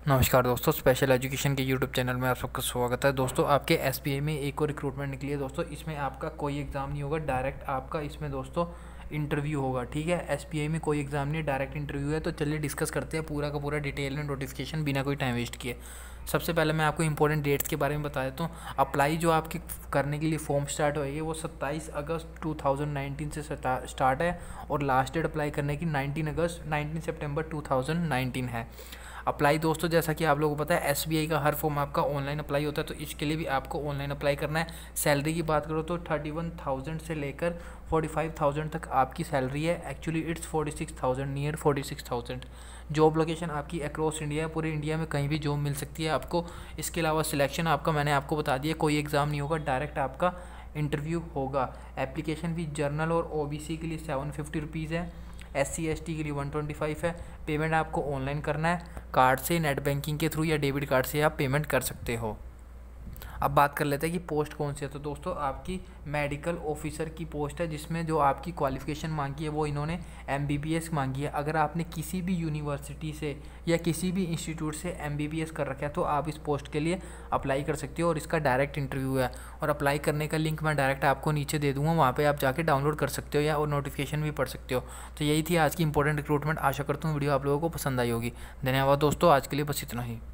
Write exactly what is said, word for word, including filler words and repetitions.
नमस्कार दोस्तों, special education के यूट्यूब चैनल में आप सबका स्वागत है। दोस्तों, आपके एसबीआई में एक और रिक्रूटमेंट निकली है। दोस्तों, इसमें आपका कोई एग्ज़ाम नहीं होगा, डायरेक्ट आपका इसमें दोस्तों इंटरव्यू होगा। ठीक है, एसबीआई में कोई एग्ज़ाम नहीं है, डायरेक्ट इंटरव्यू है। तो चलिए डिस्कस करते हैं पूरा का पूरा डिटेल में नोटिफिकेशन बिना कोई टाइम वेस्ट किए। सबसे पहले मैं आपको इंपॉर्टेंट डेट्स के बारे में बता देता हूँ। अप्लाई जो आपकी करने के लिए फॉर्म स्टार्ट होएगी वो सत्ताईस अगस्त टू थाउजेंड नाइनटीन से स्टार्ट है और लास्ट डेट अप्लाई करने की नाइनटीन अगस्त नाइनटीन सितंबर टू थाउजेंड नाइनटीन है। अप्लाई दोस्तों, जैसा कि आप लोगों को पता है, एसबीआई का हर फॉर्म आपका ऑनलाइन अप्लाई होता है, तो इसके लिए भी आपको ऑनलाइन अप्लाई करना है। सैलरी की बात करो तो थर्टी वन थाउजेंड से लेकर फोर्टी फाइव थाउजेंड तक आपकी सैलरी है। Actually it's forty six thousand, near forty six thousand. Job location आपकी अक्रॉस इंडिया है, पूरे इंडिया में कहीं भी जॉब मिल सकती है आपको। इसके अलावा सिलेक्शन आपका मैंने आपको बता दिया, कोई एग्ज़ाम नहीं होगा, डायरेक्ट आपका इंटरव्यू होगा। एप्लीकेशन फीस जनरल और ओबीसी के लिए सेवन फिफ्टी रुपीज़ है, एस सी एस टी के लिए वन ट्वेंटी फाइव है। पेमेंट आपको ऑनलाइन करना है, कार्ड से, नेट बैंकिंग के थ्रू या डेबिट कार्ड से आप पेमेंट कर सकते हो। अब बात कर लेते हैं कि पोस्ट कौन सी है। तो दोस्तों, आपकी मेडिकल ऑफिसर की पोस्ट है, जिसमें जो आपकी क्वालिफ़िकेशन मांगी है वो इन्होंने एमबीबीएस मांगी है। अगर आपने किसी भी यूनिवर्सिटी से या किसी भी इंस्टीट्यूट से एमबीबीएस कर रखा है तो आप इस पोस्ट के लिए अप्लाई कर सकते हो और इसका डायरेक्ट इंटरव्यू है। और अप्लाई करने का लिंक मैं डायरेक्ट आपको नीचे दे दूँगा, वहाँ पर आप जाके डाउनलोड कर सकते हो या और नोटिफिकेशन भी पढ़ सकते हो। तो यही थी आज की इंपॉर्टेंट रिक्रूटमेंट। आशा करता हूँ वीडियो आप लोगों को पसंद आई होगी। धन्यवाद दोस्तों, आज के लिए बस इतना ही।